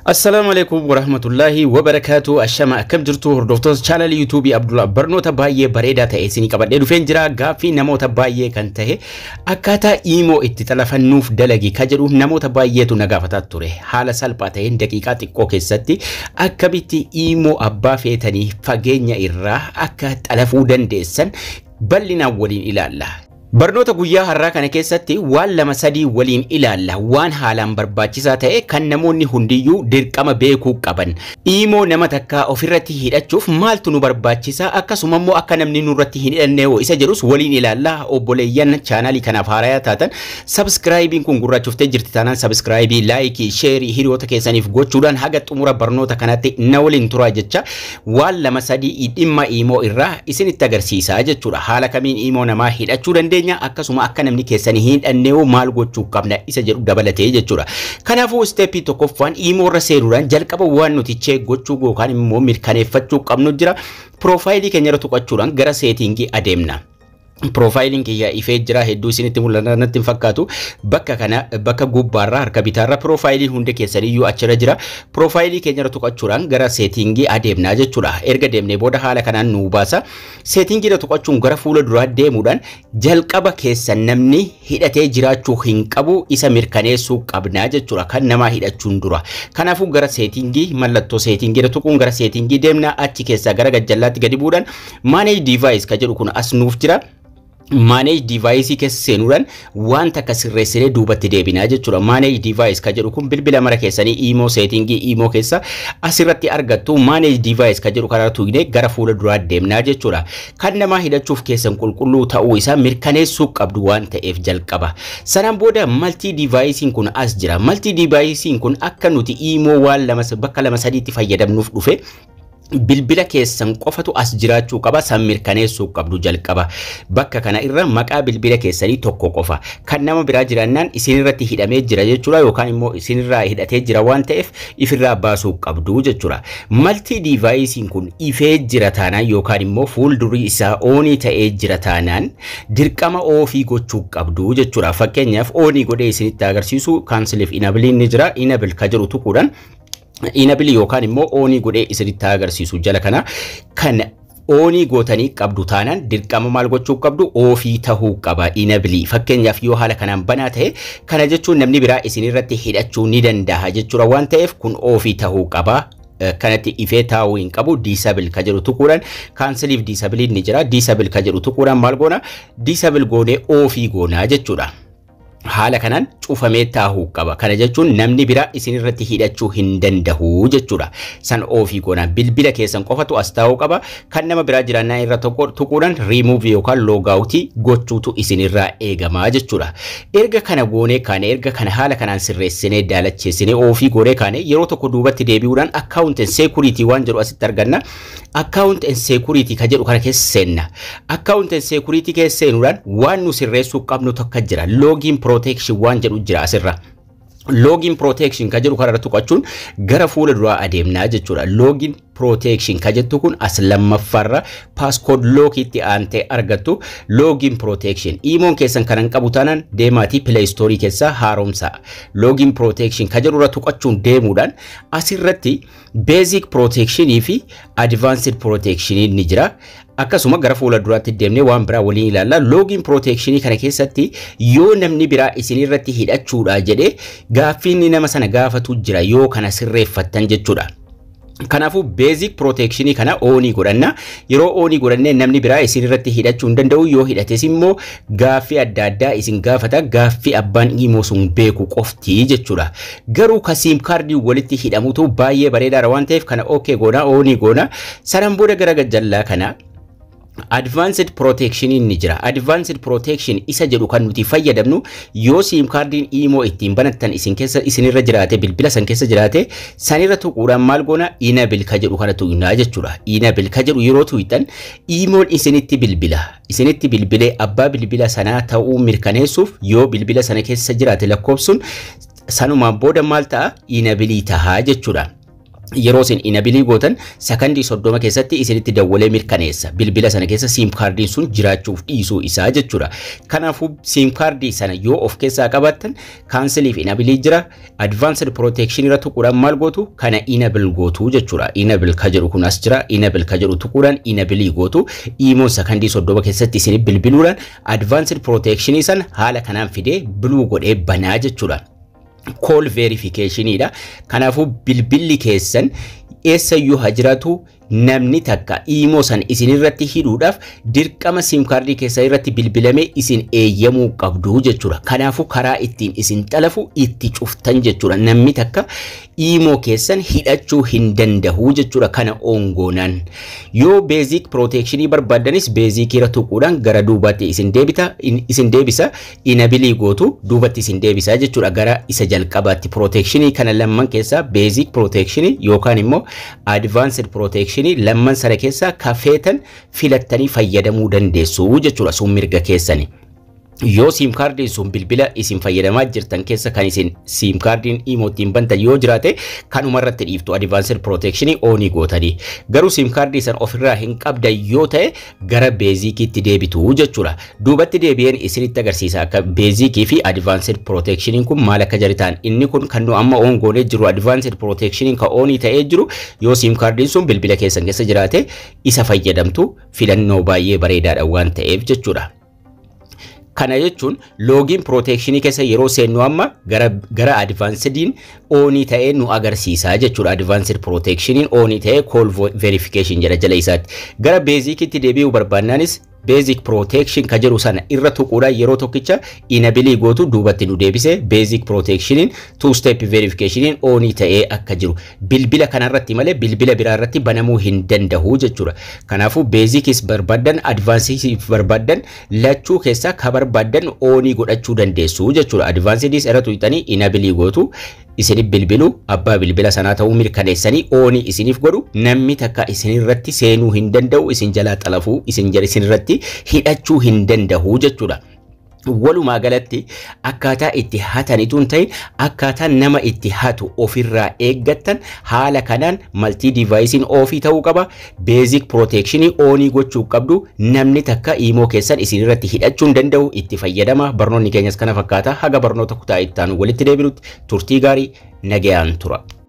Assalamualaikum warahmatullahi wabarakatuh. Ashama akkam jirtu hordoftoota channel YouTube Abdullah barnoota baay'ee bareedaa ta'e isinii qabadhee dhufeen jira. Gaaffii namoota baay'ee kan ta'e akkaataa imo itti talafannuuf dalagi ka jedhu namoota baay'eetu na gaafataa ture. Haala salphaa ta'een daqiiqaa xiqqoo keessatti akkamitti imo abbaa feetanii fageenya irraa akka talafuu dandeessan bal'inaan waliin ilaalla. Barnoota guyyaa har'aa kana keessatti waan lama sadii waliin ilaalla waan haalaan barbaachisaa ta'e kan namoonni hundiyyuu dirqama beekuu qaban. Imo nama takka ofirratti hidhachuuf maaltu nu barbaachisa akkasuma immoo akka namni nurratti hin hidhanne isa jedhus waliin ilaalla. Obboleeyyan chaanalii kanaaf haaraa taatan subscribe kun gurraachuftee jirti taanaan subscribe, like, share hiriyoota keessaniif gochuudhaan haga xumura barnoota kanatti na waliin turaa jecha waan lama sadii dhimma imo irraa isinitti agarsiisaa jechuudha. Haala kamiin imo namaa hidhachuu dandeenya akkasuma akka namni keessanii hin hidhanne maal gochuu qabna isa jedhu dabalatee jechuudha. Kanaafuu step tokkoffaan imo irra seenuudhaan jalqaba waan nuti check gochuu yookaan immoo mirkaneeffachuu qabnu jira. Profaayilii keenya irra tuqachuudhaan gara settingii adeemna. Profiling kiyya ifee jira hedduu isinitti mul'ata natti fakkaatu bakka kana bakka gubbaarra harka bitaarra profiling hunde keessaniyyuu achira jira. Profiling keenya irra tuqachuudhaan gara settingii adeemna jechuudha. Erga deemnee booda haala kanaan nu baasa. Settingii irra tuqachuun gara fuula duraa deemuudhaan jalqaba keessan namni hidhatee jiraachuu hin qabu isa mirkaneessuu qabna jechuudha kan nama hidhachuun dura. Kanaafuu gara settingii mallattoo settingii irra tuquun gara settingii deemna achi keessaa gara gajjallaatti gadi buudhaan manage device ka jedhu kun as nuuf jira. Manage device keessa seenuudhaan wanta akka sirreessinee duubatti deebinaa jechuudha. Manage device ka jedhu kun bilbila mara keessanii imo settingii imo keessa asirratti argattu. Manage device ka jedhu karaa tuqnee gara fuula duraa deemnaa jechuudha. Kan nama hidhachuuf keessan qulqulluu ta'uu isaa mirkaneessuu qabdu waan ta'eef jalqaba. Sanaan booda multi device kun as jira. Multi device kun akka nuti imo waan lama bakka lama sadiitti fayyadamnuuf dhufe bilbila keessan qofatu as jiraachuu qaba san mirkaneessuu qabdu jalqaba. Bakka kana irra maqaa bilbila keessanii tokko qofa kan nama biraa jiraannaan isinirratti hidhamee jira jechuudha yookaan immoo isinirraa hidhatee jira waan ta'eef ifirraa baasuu qabdu jechuudha. Multi device kun ifee jira taanaan yookaan immoo fuuldurri isaa oonii ta'ee jira taanaan dirqama ofii gochuu qabdu jechuudha. Fakkeenyaaf oonii godhee isinitti agarsiisu cancel enable ni jira. Enable ka jedhu tuquudhaan enable yookaan immoo oonii godhee isinitti agarsiisu jala kana kan oonii gootanii qabdu taanaan dirqama maal gochuu qabdu ofii tahuu qaba enable. Fakkeenyaaf yoo haala kanaan banaa ta'e kana jechuun namni biraa isinirratti hidhachuu ni danda'a jechuudha waan ta'eef kun ofii tahuu qaba. Kanatti ifee taa'uu hin qabu. Disable ka jedhu tuquudhaan cancel disable ni jira. Disable ka jedhu tuquudhaan maal goona disable goonee ofii goonaa jechuudha. Haala kanaan cufamee taa'uu qaba. Kana jechuun namni biraa isinirratti hidhachuu hin danda'u jechuudha. San ofii goona bilbila keessan qofatu as taa'uu qaba. Kan nama biraa jiraannaa irra tuquudhaan remove yookaan log out gochuutu isinirraa eegama jechuudha. Erga kana goonee kaane erga kana haala kanaan sirreessinee daalacheessinee ofii goonee kaane yeroo tokko duubatti deebi'uudhaan account and security waan jedhu asitti arganna. Account and security ka jedhu kana keessa seenna. Account and security keessa seenuudhaan waan nu sirreessuu qabnu tokko jira. Login protection waan jedhu jira asirra. Login protection ka jedhu kana tuqachuun gara fuula duraa adeemnaa jechuudha. Login protection ka jettu kun as lammaffaarra passcode lock itti aantee argattu. Login protection imoon keessan kanan qabu taanaan deemaatii play store keessa haaromsa. Login protection ka jedhu irra tuqachuun deemuudhaan asirratti basic protection fi advanced protection ni jira. Akkasuma gara fuula duraatti deemnee waan biraa waliin ilaalla. Login protection kana keessatti yoo namni biraa isinirratti hidhachuudha jedhee gaaffiin nama sana gaafatu jira yoo kana sirreeffattan jechuudha. Kanaafuu basic protection kana oonii godhanna. Yeroo oonii godhannee namni biraa isinirratti hidhachuu hin danda'u. Yoo hidhates immoo gaaffii adda addaa isin gaafata. Gaaffii abbaan imo sun beeku qofti jechuudha. Garuu ka sim cardii walitti hidhamutu baay'ee bareedaadha waan ta'eef kana okay goona oonii goona. Sanaan booda gara gajjallaa kana advanced protection ni jira. Advanced protection isa jedhu kan nuti fayyadamnu yoo sim cardin imo ittiin banattan isin keessa isinirra jiraate bilbila san keessa jiraate sanirra tuquudhaan maal goona enable ka jedhu kana tuqnaa jechuudha. Enable ka jedhu yeroo tuqxan imoon isinitti bilbilee abbaa bilbila sanaa ta'uu mirkaneessuuf yoo bilbila sana keessa jiraate lakkoofsuun sanumaan booda maal ta'a enable tahaa jechuudha. yeroo isin inabilii gootan sakandii 30 keessatti isinitti dawwalee mirkaneessa bilbila sana keessa sim kaardiin sun jiraachuuf dhiisuu isaa jechuudha. Kanaafuu sim kaardii sana yoo of keessaa qabaattan cancel fi inabilii jira advanced protection irra tuquudhaan maal gootu kana enable gootu jechuudha. Enable ka jedhu kun as jira enable ka jedhu tuquudhaan inabilii gootu imoon sakandii 30 keessatti isin bilbiluudhaan advanced protection san haala kanaan fidee blue godhee banaa jechuudha. Call verification ida kanaafuu bilbilli keessan eessayyuu hajiratu namni takka imo san isin irratti hidhuudhaaf dirqama sim kaardii keessa irratti bilbilame isin eeyyamuu qabdu jechuudha. Kanaafuu karaa ittiin isin xalafu itti cuftan jechuudha. Namni takka imo keessan hidhachuu hin danda'u jechuudha. Kana ongoonaan yoo basic protection barbaadanis basic irra tuquudhaan gara duubaatti isin deebisa inabilii gootu duubatti isin deebisa jechuudha. Gara isa jalqabaatti protection kana lamman keessa basic protection yookaan immoo advanced protection lamman sana keessa kafeetan filattanii fayyadamuu dandeessu jechuudha. Sun mirga keessani. Yoo sim kaardiin sun bilbila isin fayyadamaa jirtan keessa kan isin sim kaardiin imootiin bantan yoo jiraate kanuma irratti dhiiftu advanced protection onii gootanii. Garuu sim kaardii san ofirraa hin qabdan yoo ta'e gara beezikiitti deebitu jechuudha. Duubatti deebi'een isinitti agarsiisa akka beezikii fi advanced protection kun maal akka jaritaan. Inni kun kan nu amma on goonee jiru advanced protection ka onii ta'ee jiru yoo sim kaardiin sun bilbila keessan keessa jiraate isa fayyadamtu filannoo baay'ee bareedaadha waan ta'eef jechuudha. Kana jechuun login protection keessa yeroo seennu amma gara advancediin onii ta'ee nu agarsiisa jechuudha. Advanced protection onii ta'ee call verification jedha jala isaatti. Gara basikitti deebi'uu barbaannaanis basic protection ka jedhu sana irra tuquudhaan yeroo tokkicha inabilii gootu duubatti nu deebise basic protection two step verification onii ta'ee akka jiru bilbila kanarratti malee bilbila biraarratti banamuu hin danda'u jechuudha. Kanaafuu basic's barbaadan advanced's barbaadan lachuu keessa ka barbaadan onii godhachuu dandeessu jechuudha. Advanced's irra tuqxanii inabilii gootu isinif bilbilu abbaa bilbila sanaa ta'uu mirkaneessanii onii isiniif godhu namni takka isinirratti seenuu hin danda'u isin jalaa xalafuu isinirratti hidhachuu hin danda'u jechuudha. Walumaa galatti akkaataa itti hatanituun ta'in akkaataa nama itti hatu ofirraa eeggattan haala kanaan multi devicein ofii ta'uu qaba. Basic protection onii gochuu qabdu namni takka imo keessan isinirratti hidhachuu hin danda'u itti fayyadama. Barnoonni keenyas kana fakkaata. Haga barnoota kutaa itti aanu walitti deebinutti turtii gaarii nagayaan tura.